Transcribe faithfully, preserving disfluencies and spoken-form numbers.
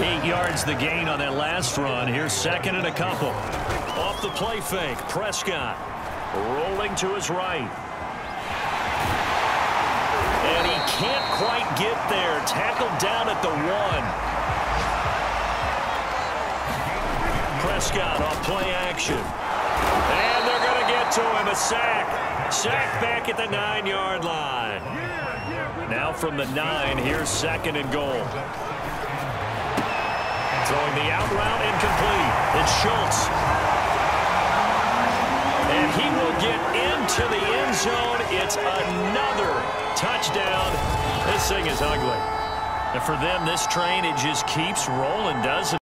Eight yards the gain on that last run. Here's second and a couple. Off the play fake, Prescott rolling to his right. And he can't quite get there. Tackled down at the one. Prescott off play action. And they're going to get to him. A sack. Sack back at the nine-yard line. Now from the nine, here's second and goal. Throwing the out route incomplete. It's Schultz. And he will get into the end zone. It's another touchdown. This thing is ugly. And for them, this train, it just keeps rolling, doesn't it?